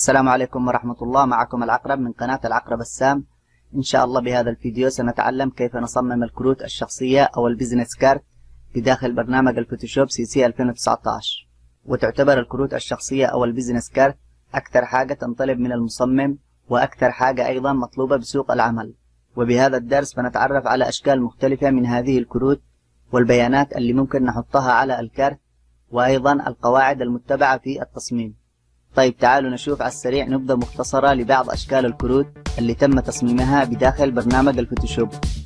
السلام عليكم ورحمة الله. معكم العقرب من قناة العقرب السام. إن شاء الله بهذا الفيديو سنتعلم كيف نصمم الكروت الشخصية أو البيزنس كارت بداخل برنامج الفوتوشوب CC 2019. وتعتبر الكروت الشخصية أو البيزنس كارت أكثر حاجة تنطلب من المصمم وأكثر حاجة أيضا مطلوبة بسوق العمل. وبهذا الدرس بنتعرف على أشكال مختلفة من هذه الكروت والبيانات اللي ممكن نحطها على الكارت وأيضا القواعد المتبعة في التصميم. طيب تعالوا نشوف على السريع نبذة مختصرة لبعض أشكال الكروت اللي تم تصميمها بداخل برنامج الفوتوشوب.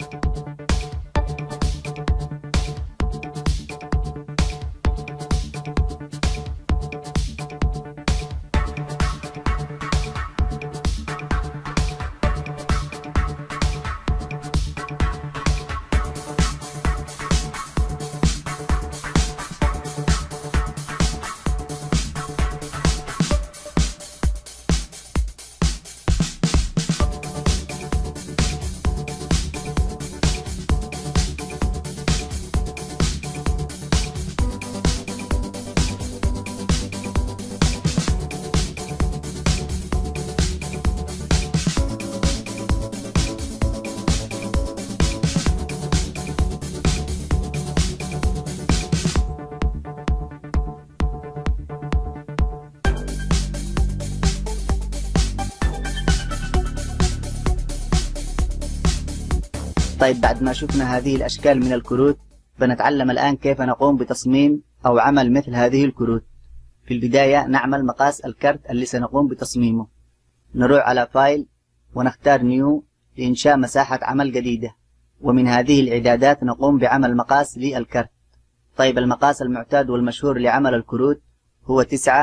طيب بعد ما شفنا هذه الأشكال من الكروت بنتعلم الآن كيف نقوم بتصميم أو عمل مثل هذه الكروت. في البداية نعمل مقاس الكارت اللي سنقوم بتصميمه. نروح على فايل ونختار نيو لإنشاء مساحة عمل جديدة، ومن هذه الإعدادات نقوم بعمل مقاس للكارت. طيب المقاس المعتاد والمشهور لعمل الكروت هو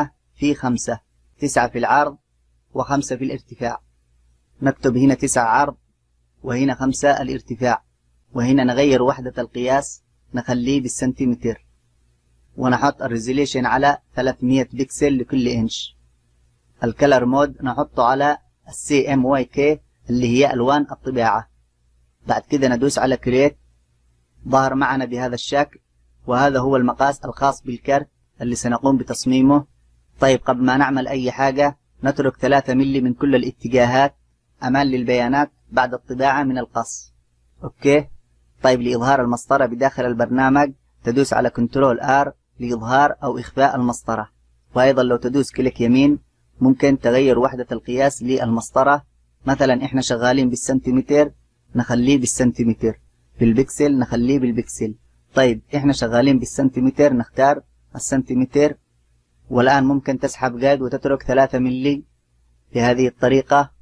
9x5، 9 في العرض و5 في الارتفاع. نكتب هنا 9 عرض وهنا 5 الارتفاع، وهنا نغير وحدة القياس نخليه بالسنتيمتر، ونحط الريزوليشن على 300 بكسل لكل انش. الكلر مود نحطه على CMYK اللي هي ألوان الطباعة. بعد كده ندوس على كريت، ظهر معنا بهذا الشكل، وهذا هو المقاس الخاص بالكارت اللي سنقوم بتصميمه. طيب قبل ما نعمل أي حاجة نترك 3 ملي من كل الاتجاهات أمان للبيانات بعد الطباعة من القص. أوكي. طيب لإظهار المسطرة بداخل البرنامج تدوس على كنترول R لإظهار أو إخفاء المسطرة، وأيضا لو تدوس كليك يمين ممكن تغير وحدة القياس للمسطرة. مثلا إحنا شغالين بالسنتيمتر نخليه بالسنتيمتر، بالبكسل نخليه بالبكسل. طيب إحنا شغالين بالسنتيمتر نختار السنتيمتر، والآن ممكن تسحب جاد وتترك 3 ملي بهذه الطريقة.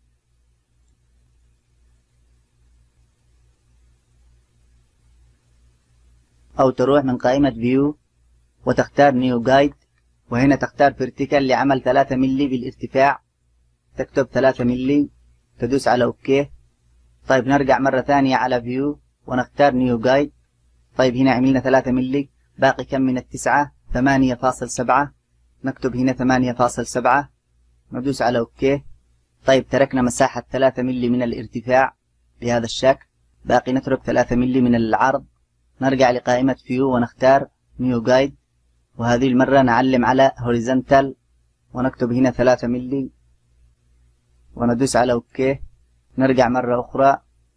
أو تروح من قائمة فيو وتختار نيو جايد، وهنا تختار فيرتيكال لعمل 3 ملي بالارتفاع، تكتب 3 ملي، تدوس على أوكي. طيب نرجع مرة ثانية على فيو ونختار نيو جايد. طيب هنا عملنا 3 ملي، باقي كم من التسعة؟ 8.7. نكتب هنا 8.7، ندوس على أوكي. طيب تركنا مساحة 3 ملي من الارتفاع بهذا الشكل، باقي نترك 3 ملي من العرض. نرجع لقائمة فيو ونختار نيو جايد، وهذه المرة نعلم على هوريزونتال ونكتب هنا 3 ملي وندوس على أوكي. نرجع مرة أخرى.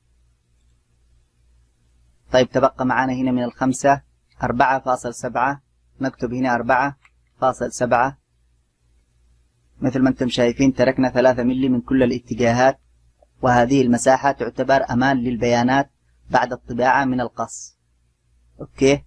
طيب تبقى معنا هنا من الخمسة 4.7، نكتب هنا 4.7. مثل ما انتم شايفين تركنا 3 ملي من كل الاتجاهات، وهذه المساحة تعتبر أمان للبيانات بعد الطباعة من القص. اوكي.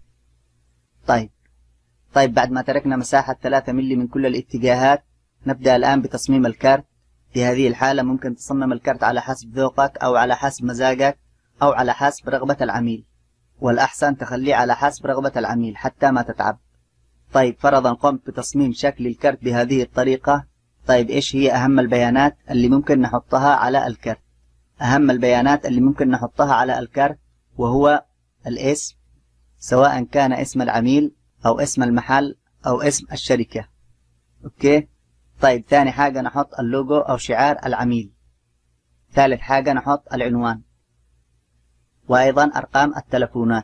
طيب بعد ما تركنا مساحة 3 ملي من كل الاتجاهات نبدأ الآن بتصميم الكارت. في هذه الحالة ممكن تصمم الكارت على حسب ذوقك أو على حسب مزاجك أو على حسب رغبة العميل، والأحسن تخليه على حسب رغبة العميل حتى ما تتعب. طيب فرضا قمت بتصميم شكل الكارت بهذه الطريقة. طيب إيش هي أهم البيانات اللي ممكن نحطها على الكارت؟ أهم البيانات اللي ممكن نحطها على الكارت وهو الاسم، سواء كان اسم العميل أو اسم المحل أو اسم الشركة. أوكي. طيب ثاني حاجة نحط اللوجو أو شعار العميل. ثالث حاجة نحط العنوان، وأيضا أرقام التلفونات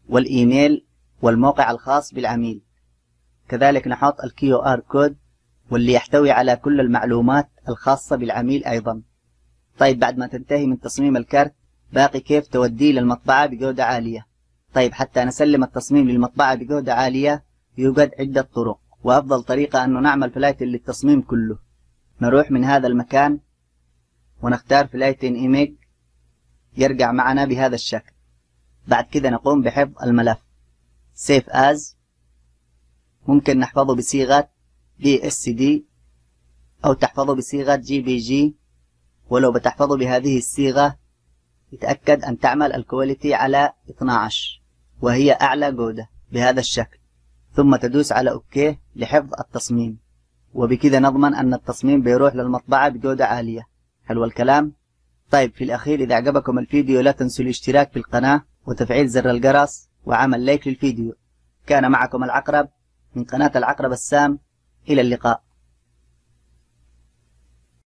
والإيميل والموقع الخاص بالعميل. كذلك نحط الكيو آر كود واللي يحتوي على كل المعلومات الخاصة بالعميل أيضا. طيب بعد ما تنتهي من تصميم الكارت باقي كيف توديه للمطبعة بجودة عالية. طيب حتى نسلم التصميم للمطبعة بجودة عالية يوجد عدة طرق، وأفضل طريقة أنه نعمل فلايت للتصميم كله. نروح من هذا المكان ونختار فلايتين إيميج يرجع معنا بهذا الشكل. بعد كده نقوم بحفظ الملف Save As، ممكن نحفظه بصيغة PSD أو تحفظه بصيغة JPG، ولو بتحفظه بهذه الصيغة يتأكد أن تعمل الكواليتي على 12 وهي أعلى جودة بهذا الشكل، ثم تدوس على OK لحفظ التصميم، وبكده نضمن أن التصميم بيروح للمطبعة بجودة عالية. حلو الكلام؟ طيب في الأخير إذا عجبكم الفيديو لا تنسوا الاشتراك في القناة وتفعيل زر الجرس وعمل لايك للفيديو. كان معكم العقرب من قناة العقرب السام، إلى اللقاء.